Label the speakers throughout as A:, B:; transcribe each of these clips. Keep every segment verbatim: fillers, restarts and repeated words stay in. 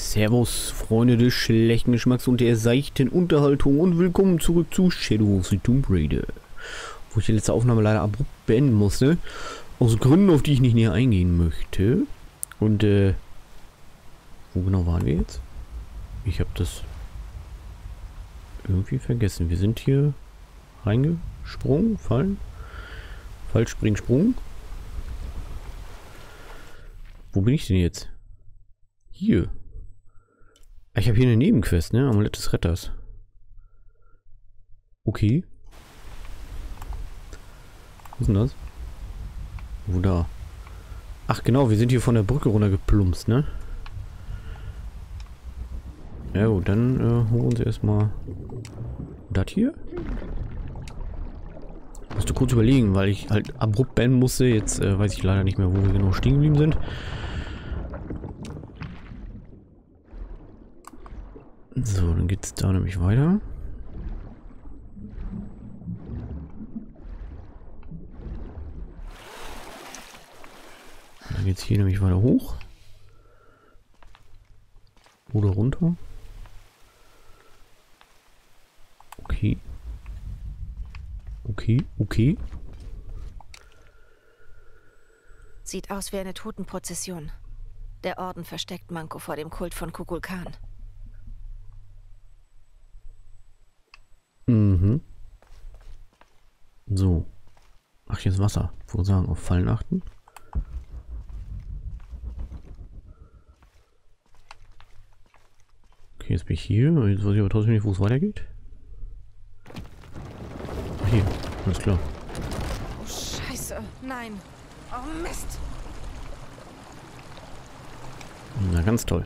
A: Servus, Freunde des schlechten Geschmacks und der seichten Unterhaltung und willkommen zurück zu Shadow of the Tomb Raider. Wo ich die letzte Aufnahme leider abrupt beenden musste. Aus Gründen, auf die ich nicht näher eingehen möchte. Und, äh... wo genau waren wir jetzt? Ich habe das irgendwie vergessen. Wir sind hier reingesprungen, fallen. Fall, spring, sprung. Wo bin ich denn jetzt? Hier. Ich habe hier eine Nebenquest, ne? Amulett des Retters. Okay. Was ist denn das? Wo da? Ach genau, wir sind hier von der Brücke runtergeplumpst, ne? Ja gut, dann äh, holen wir uns erstmal das hier. Musste kurz überlegen, weil ich halt abrupt beenden musste. Jetzt äh, weiß ich leider nicht mehr, wo wir genau stehen geblieben sind. So, dann geht es da nämlich weiter. Dann geht es hier nämlich weiter hoch. Oder runter. Okay. Okay, okay.
B: Sieht aus wie eine Totenprozession. Der Orden versteckt Manko vor dem Kult von Kukulkan.
A: Mhm. So. Ach, jetzt Wasser. Vorsagen auf Fallen achten. Okay, jetzt bin ich hier. Jetzt weiß ich aber trotzdem nicht, wo es weitergeht. Ach, hier. Alles klar.
B: Oh, Scheiße. Nein. Oh, Mist.
A: Na, ganz toll.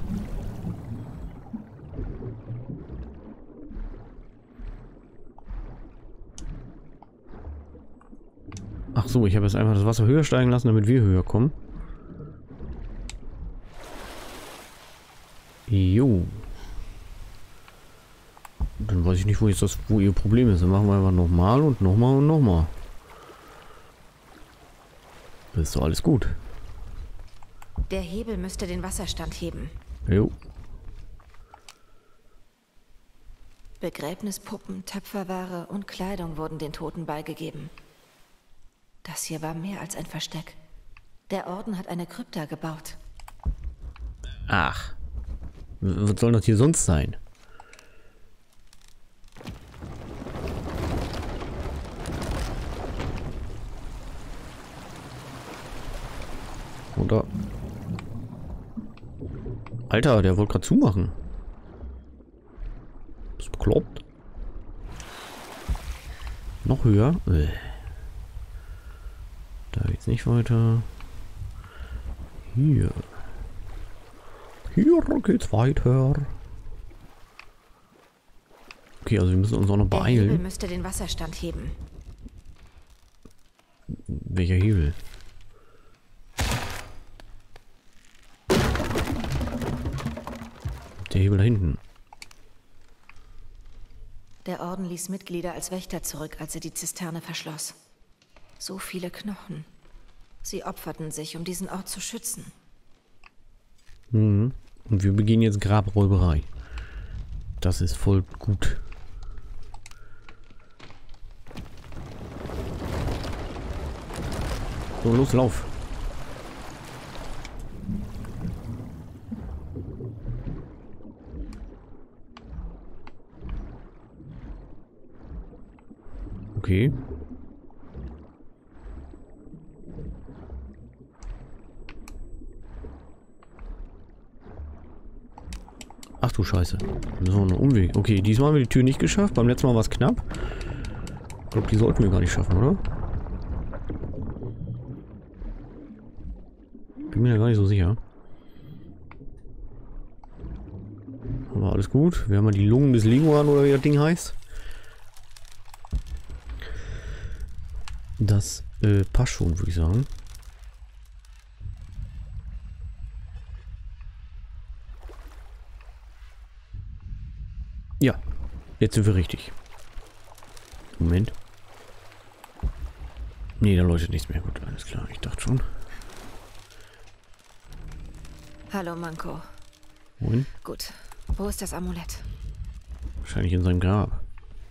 A: Ach so, ich habe jetzt einfach das Wasser höher steigen lassen, damit wir höher kommen. Jo. Dann weiß ich nicht, wo jetzt das, wo ihr Problem ist. Dann machen wir einfach nochmal und nochmal und nochmal. Das ist doch alles gut.
B: Der Hebel müsste den Wasserstand heben.
A: Jo.
B: Begräbnispuppen, Töpferware und Kleidung wurden den Toten beigegeben. Das hier war mehr als ein Versteck. Der Orden hat eine Krypta gebaut.
A: Ach. Was soll das hier sonst sein? Oder? Alter, der wollte gerade zumachen. Ist bekloppt. Noch höher. Äh. Da geht's nicht weiter. Hier. Hier geht's weiter. Okay, also wir müssen uns auch noch beeilen.
B: Der Hebel müsste den Wasserstand heben.
A: Welcher Hebel? Der Hebel da hinten.
B: Der Orden ließ Mitglieder als Wächter zurück, als er die Zisterne verschloss. So viele Knochen. Sie opferten sich, um diesen Ort zu schützen.
A: Mhm. Und wir begehen jetzt Grabräuberei. Das ist voll gut. So, los, lauf. Okay. Ach du Scheiße. So, ein Umweg. Okay, diesmal haben wir die Tür nicht geschafft. Beim letzten Mal war es knapp. Ich glaube, die sollten wir gar nicht schaffen, oder? Bin mir da gar nicht so sicher. Aber alles gut. Wir haben mal die Lungen des Liguan oder wie das Ding heißt. Das äh, passt schon, würde ich sagen. Ja, jetzt sind wir richtig. Moment. Nee, da leuchtet nichts mehr. Gut, alles klar. Ich dachte schon.
B: Hallo, Manko.
A: Wohin?
B: Gut. Wo ist das Amulett?
A: Wahrscheinlich in seinem Grab.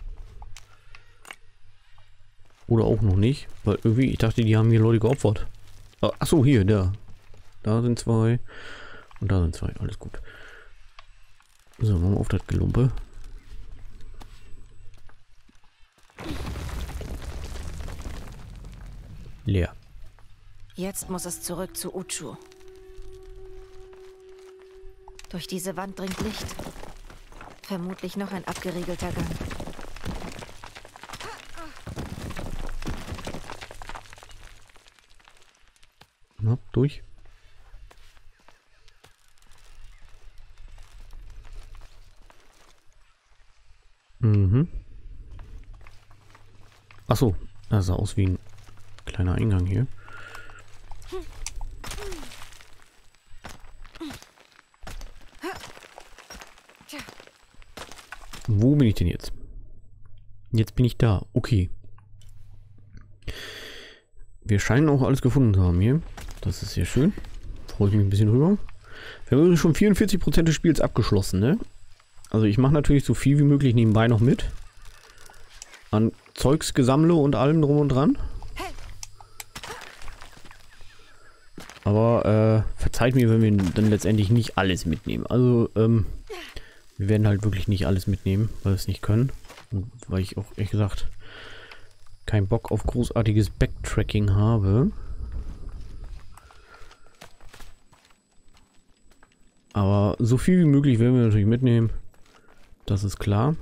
A: Oder auch noch nicht. Weil irgendwie, ich dachte, die haben hier Leute geopfert. Ah, achso, hier, da. Da sind zwei. Und da sind zwei. Alles gut. So, machen wir auf das Gelumpe. Leer.
B: Jetzt muss es zurück zu Uchu. Durch diese Wand dringt Licht. Vermutlich noch ein abgeriegelter Gang.
A: Na, durch. Mhm. Achso, das sah aus wie ein kleiner Eingang hier. Wo bin ich denn jetzt? Jetzt bin ich da. Okay. Wir scheinen auch alles gefunden zu haben hier. Das ist sehr schön. Freue ich mich ein bisschen drüber. Wir haben schon vierundvierzig Prozent des Spiels abgeschlossen, ne? Also ich mache natürlich so viel wie möglich nebenbei noch mit. An Zeugsgesammle und allem drum und dran. Aber äh, verzeiht mir, wenn wir dann letztendlich nicht alles mitnehmen. Also, ähm, wir werden halt wirklich nicht alles mitnehmen, weil wir es nicht können. Und weil ich auch, ehrlich gesagt, keinen Bock auf großartiges Backtracking habe. Aber so viel wie möglich werden wir natürlich mitnehmen. Das ist klar.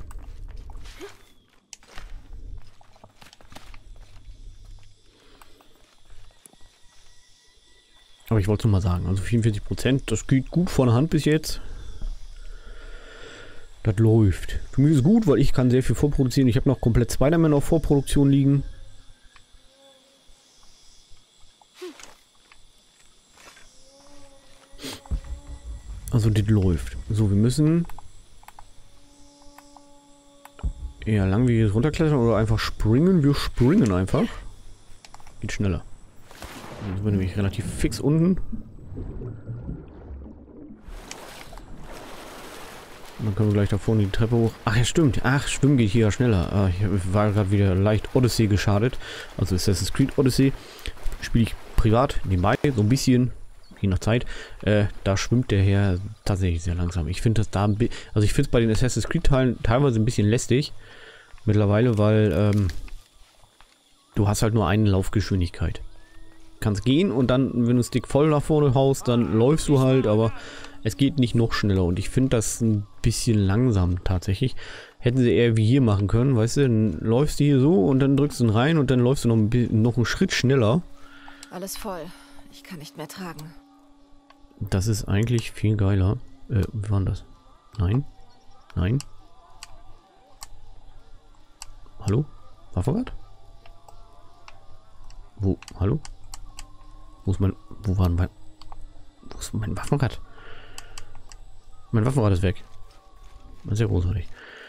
A: Aber ich wollte es nur mal sagen, also vierundvierzig Prozent, das geht gut von der Hand bis jetzt. Das läuft. Für mich ist es gut, weil ich kann sehr viel vorproduzieren. Ich habe noch komplett Spider-Man auf Vorproduktion liegen. Also das läuft. So, wir müssen eher langwieriges runterklettern oder einfach springen. Wir springen einfach. Geht schneller. Dann sind wir nämlich relativ fix unten. Und dann können wir gleich da vorne die Treppe hoch. Ach ja, stimmt. Ach, schwimmen geht hier ja schneller. Ah, ich war gerade wieder leicht Odyssey geschadet. Also Assassin's Creed Odyssey. Spiele ich privat nebenbei, so ein bisschen, je nach Zeit. Äh, da schwimmt der Herr tatsächlich sehr langsam. Ich finde das da, also ich finde es bei den Assassin's Creed Teilen teilweise ein bisschen lästig. Mittlerweile, weil ähm, du hast halt nur eine Laufgeschwindigkeit. Kannst gehen und dann, wenn du einen Stick voll nach vorne haust, dann läufst du halt, aber es geht nicht noch schneller und ich finde das ein bisschen langsam tatsächlich. Hätten sie eher wie hier machen können, weißt du, dann läufst du hier so und dann drückst du ihn rein und dann läufst du noch, ein, noch einen Schritt schneller.
B: Alles voll. Ich kann nicht mehr tragen.
A: Das ist eigentlich viel geiler. Äh, wie war das? Nein? Nein? Hallo? Waffenrad? Wo? Hallo? Wo ist mein... Wo war mein... Wo ist mein Waffenrad? Mein Waffenrad ist weg. Sehr großartig.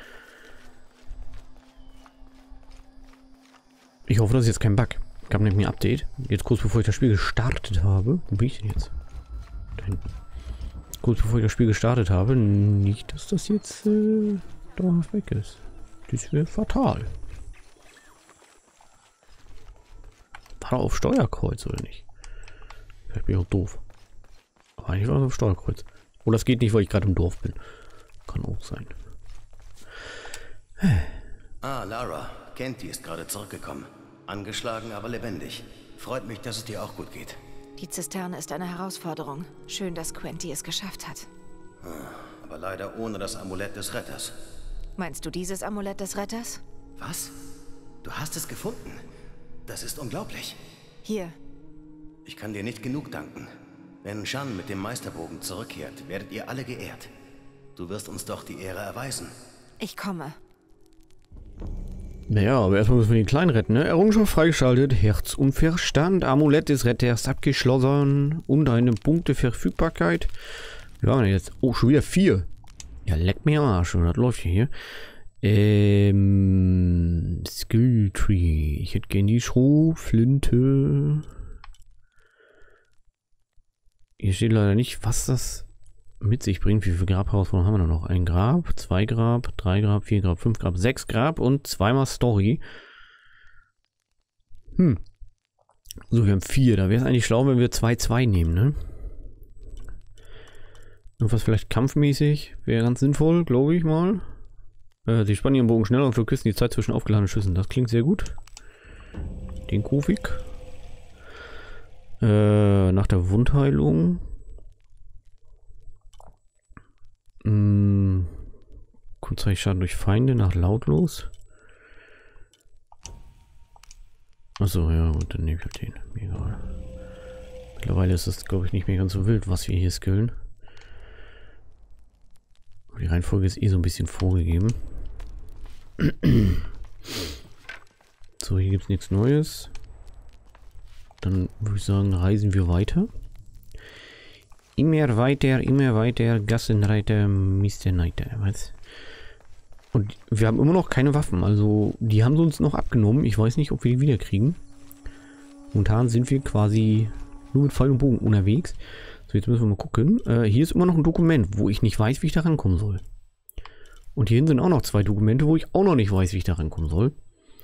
A: Ich hoffe, das ist jetzt kein Bug. Gab nämlich ein Update. Jetzt kurz bevor ich das Spiel gestartet habe. Wo bin ich denn jetzt? Da hinten. Kurz bevor ich das Spiel gestartet habe. Nicht, dass das jetzt äh, dauerhaft weg ist. Das wäre fatal. War er auf Steuerkreuz oder nicht? Vielleicht bin ich auch doof. Aber eigentlich war es auf Steuerkreuz. Oder es geht nicht, weil ich gerade im Dorf bin. Kann auch sein.
C: Ah, Lara. Kenty ist gerade zurückgekommen. Angeschlagen, aber lebendig. Freut mich, dass es dir auch gut geht.
B: Die Zisterne ist eine Herausforderung. Schön, dass Quenty es geschafft hat.
C: Aber leider ohne das Amulett des Retters.
B: Meinst du dieses Amulett des Retters?
C: Was? Du hast es gefunden? Das ist unglaublich.
B: Hier.
C: Ich kann dir nicht genug danken. Wenn Shan mit dem Meisterbogen zurückkehrt, werdet ihr alle geehrt. Du wirst uns doch die Ehre erweisen.
B: Ich komme.
A: Naja, aber erstmal müssen wir den Kleinen retten, ne? Errungenschaft freigeschaltet, Herz und Verstand, Amulett des Retters abgeschlossen und eine Punkteverfügbarkeit. Wie waren wir jetzt? Oh, schon wieder vier. Ja, leck mir am Arsch, das läuft hier. Ähm, Skilltree. Ich hätte gerne die Schrotflinte. Hier steht leider nicht, was das mit sich bringt. Wie viele Grab-Herausforderungen haben wir da noch? Ein Grab, zwei Grab, drei Grab, vier Grab, fünf Grab, sechs Grab und zweimal Story. Hm. So, wir haben vier. Da wäre es eigentlich schlau, wenn wir zwei zwei nehmen, ne? Irgendwas vielleicht kampfmäßig. Wäre ganz sinnvoll, glaube ich mal. Äh, sie spannen ihren Bogen schneller und verkürzen die Zeit zwischen aufgeladenen Schüssen. Das klingt sehr gut. Den Kofik. Äh, nach der Wundheilung. Hm. Kurzzeitig Schaden durch Feinde nach lautlos. Achso, ja, und dann nehme ich halt den. Mir egal. Mittlerweile ist es, glaube ich, nicht mehr ganz so wild, was wir hier skillen. Die Reihenfolge ist eh so ein bisschen vorgegeben. So, hier gibt es nichts Neues. Dann würde ich sagen, reisen wir weiter. Immer weiter, immer weiter, Gassenreiter, Mister Neiter. Was? Und wir haben immer noch keine Waffen. Also, die haben sie uns noch abgenommen. Ich weiß nicht, ob wir die wieder kriegen. Momentan sind wir quasi nur mit Pfeil und Bogen unterwegs. So, jetzt müssen wir mal gucken. Äh, hier ist immer noch ein Dokument, wo ich nicht weiß, wie ich da rankommen soll. Und hier sind auch noch zwei Dokumente, wo ich auch noch nicht weiß, wie ich da rankommen soll.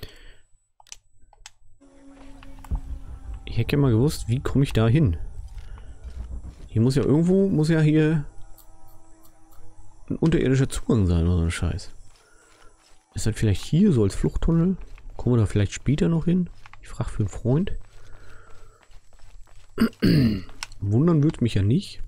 A: Ich hätte ja mal gewusst, wie komme ich da hin? Hier muss ja irgendwo, muss ja hier ein unterirdischer Zugang sein oder so ein Scheiß. Ist das vielleicht hier so als Fluchttunnel? Kommen wir da vielleicht später noch hin? Ich frage für einen Freund. Wundern würde mich ja nicht.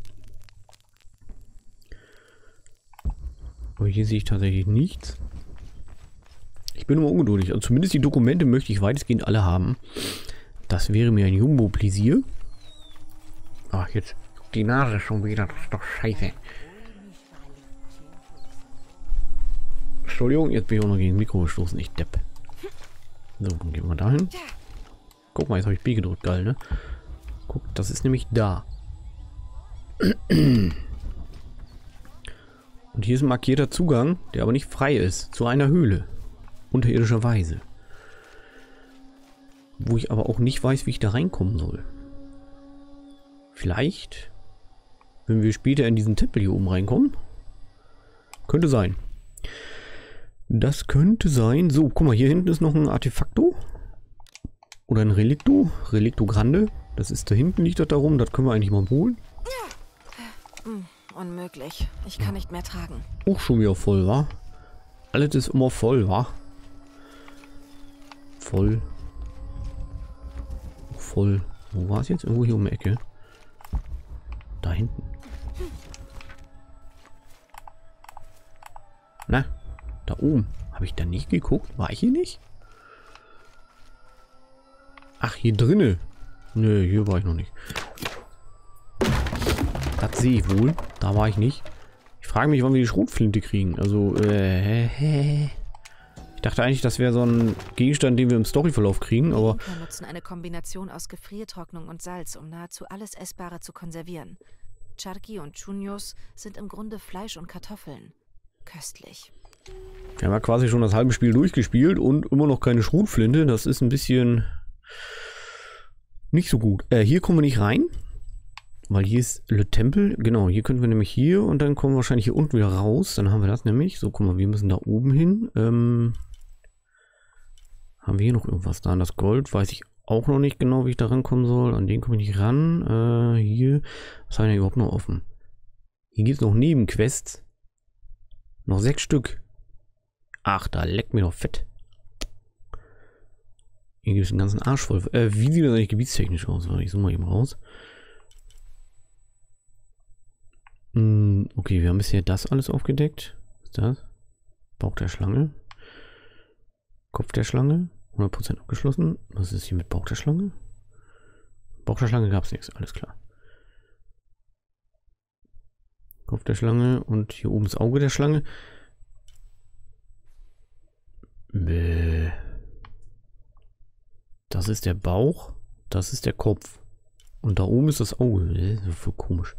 A: Aber hier sehe ich tatsächlich nichts. Ich bin immer ungeduldig. Also zumindest die Dokumente möchte ich weitestgehend alle haben. Das wäre mir ein Jumbo-Pläsier. Ach, jetzt die Nase schon wieder. Das ist doch scheiße. Entschuldigung, jetzt bin ich auch noch gegen das Mikro gestoßen. Ich depp. So, dann gehen wir dahin. Guck mal, jetzt habe ich B gedrückt. Geil, ne? Guck, das ist nämlich da. Und hier ist ein markierter Zugang, der aber nicht frei ist, zu einer Höhle. Unterirdischerweise. Wo ich aber auch nicht weiß, wie ich da reinkommen soll. Vielleicht, wenn wir später in diesen Tempel hier oben reinkommen. Könnte sein. Das könnte sein. So, guck mal, hier hinten ist noch ein Artefakto. Oder ein Relikto. Relikto Grande. Das ist da hinten, liegt das da rum. Das können wir eigentlich mal holen.
B: Hm, unmöglich. Ich kann nicht mehr tragen.
A: Auch schon wieder voll, wa? Alles ist immer voll, wa? Voll. Voll. Wo war es jetzt? Irgendwo hier um die Ecke. Da hinten. Na, da oben. Habe ich da nicht geguckt? War ich hier nicht? Ach, hier drinne. Nö, hier war ich noch nicht. Das sehe ich wohl. Da war ich nicht. Ich frage mich, wann wir die Schrotflinte kriegen. Also, äh, ich dachte eigentlich, das wäre so ein Gegenstand, den wir im Storyverlauf kriegen, aber...
B: Wir nutzen eine Kombination aus Gefriertrocknung und Salz, um nahezu alles Essbare zu konservieren. Charqui und Chunyos sind im Grunde Fleisch und Kartoffeln. Köstlich.
A: Wir haben ja quasi schon das halbe Spiel durchgespielt und immer noch keine Schrotflinte. Das ist ein bisschen... nicht so gut. Äh, hier kommen wir nicht rein. Weil hier ist Le Tempel. Genau, hier können wir nämlich hier und dann kommen wir wahrscheinlich hier unten wieder raus. Dann haben wir das nämlich. So, guck mal, wir müssen da oben hin. Ähm, haben wir hier noch irgendwas da? An das Gold weiß ich auch noch nicht genau, wie ich da rankommen soll. An den komme ich nicht ran. Äh, hier. Was haben wir denn überhaupt noch offen? Hier gibt es noch Nebenquests. Noch sechs Stück. Ach, da leckt mir doch fett. Hier gibt es einen ganzen Arsch voll. Äh, wie sieht das eigentlich gebietstechnisch aus? Ich suche mal eben raus. Hm, okay, wir haben bisher das alles aufgedeckt. Was ist das? Bauch der Schlange. Kopf der Schlange. hundert Prozent abgeschlossen. Was ist hier mit Bauch der Schlange? Bauch der Schlange gab es nichts. Alles klar. Kopf der Schlange und hier oben das Auge der Schlange. Bäh. Das ist der Bauch, das ist der Kopf. Und da oben ist das Auge. Das ist voll komisch.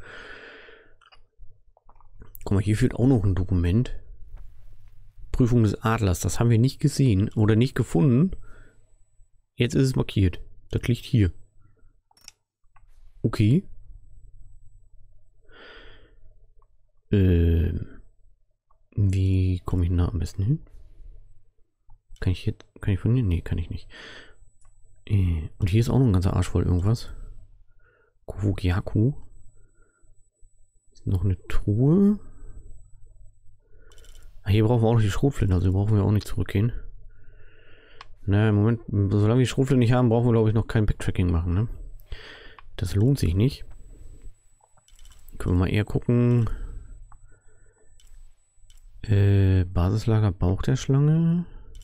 A: Guck mal, hier fehlt auch noch ein Dokument. Prüfung des Adlers. Das haben wir nicht gesehen oder nicht gefunden. Jetzt ist es markiert. Das liegt hier. Okay. Ähm. Wie komme ich denn da am besten hin? Kann ich jetzt, kann ich von hier? Nee, kann ich nicht. Äh, und hier ist auch noch ein ganzer Arsch voll irgendwas. Kovugiaku. Ist noch eine Truhe. Ah, hier brauchen wir auch noch die Schrotflinte, also brauchen wir auch nicht zurückgehen. Na, im Moment, solange wir die Schrotflinte nicht haben, brauchen wir, glaube ich, noch kein Backtracking machen, ne? Das lohnt sich nicht. Können wir mal eher gucken. Äh, Basislager Bauch der Schlange.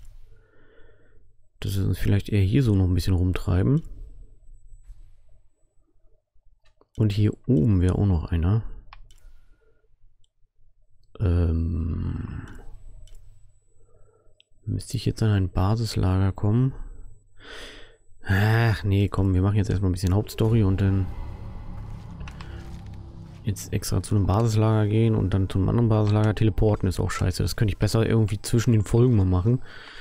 A: Das ist uns vielleicht eher hier so noch ein bisschen rumtreiben. Und hier oben wäre auch noch einer. Ähm, müsste ich jetzt an ein Basislager kommen? Ach nee, komm, wir machen jetzt erstmal ein bisschen Hauptstory und dann jetzt extra zu einem Basislager gehen und dann zu einem anderen Basislager teleporten ist auch scheiße. Das könnte ich besser irgendwie zwischen den Folgen mal machen.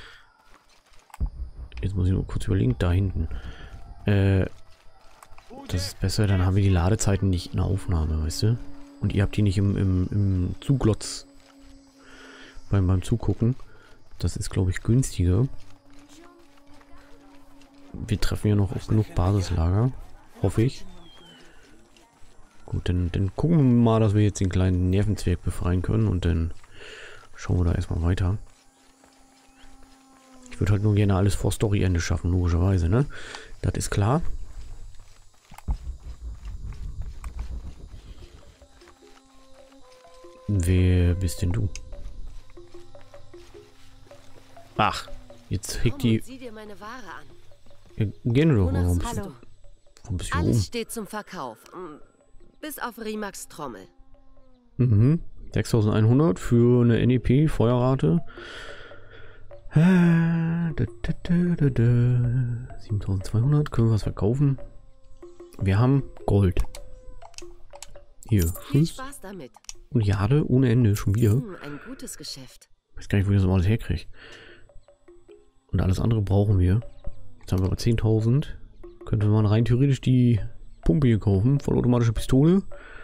A: Jetzt muss ich nur kurz überlegen, da hinten. Äh, das ist besser, dann haben wir die Ladezeiten nicht in der Aufnahme, weißt du? Und ihr habt die nicht im, im, im Zuglotz beim, beim Zugucken. Das ist, glaube ich, günstiger. Wir treffen ja noch auf genug Basislager. Hoffe ich. Gut, dann, dann gucken wir mal, dass wir jetzt den kleinen Nervenzwerg befreien können. Und dann schauen wir da erstmal weiter. Ich würde halt nur gerne alles vor Storyende schaffen, logischerweise, ne? Das ist klar. Wer bist denn du? Ach, jetzt hickt die...
D: Sieh dir meine Ware an.
A: Ja, gehen wir doch mal. Warum bist
D: Hallo.
A: du, warum bist du
D: Alles
A: oben?
D: steht zum Verkauf. Mm, Bis auf Rimax Trommel.
A: Mhm. sechstausendeinhundert für eine N E P, Feuerrate. Äh, da, da, da, da, da. siebentausendzweihundert, können wir was verkaufen? Wir haben Gold. Hier,
D: Viel
A: Schuss.
D: Spaß damit.
A: Und Jade ohne Ende, schon wieder.
D: Hm, ein gutes Geschäft.
A: Ich weiß gar nicht, wo ich das alles herkriege. Und alles andere brauchen wir. Jetzt haben wir aber zehntausend. Könnte man rein theoretisch die Pumpe hier kaufen. Vollautomatische Pistole.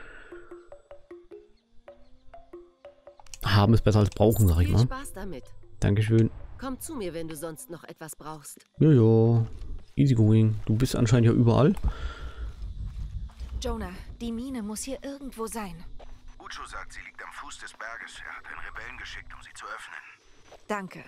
A: Haben ist besser als brauchen, sag ich
D: Viel
A: mal.
D: Spaß damit.
A: Dankeschön.
D: Komm zu mir, wenn du sonst noch etwas brauchst.
A: Ja, ja. Easy going. Du bist anscheinend ja überall.
B: Jonah, die Mine muss hier irgendwo sein.
E: Uchu sagt, sie liegt am Fuß des Berges. Er hat einen Rebellen geschickt, um sie zu öffnen.
B: Danke.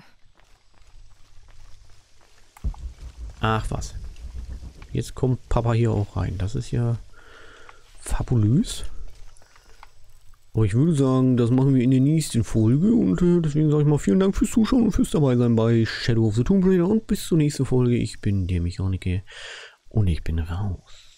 A: Ach was. Jetzt kommt Papa hier auch rein. Das ist ja fabulös. Aber ich würde sagen, das machen wir in der nächsten Folge. Und äh, deswegen sage ich mal vielen Dank fürs Zuschauen und fürs Dabeisein bei Shadow of the Tomb Raider. Und bis zur nächsten Folge. Ich bin der Mechaniker und ich bin raus.